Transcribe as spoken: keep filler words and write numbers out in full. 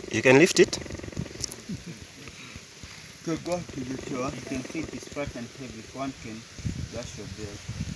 You can lift it? To go to the shore, you can see it is flat and heavy. If one can dash your belt.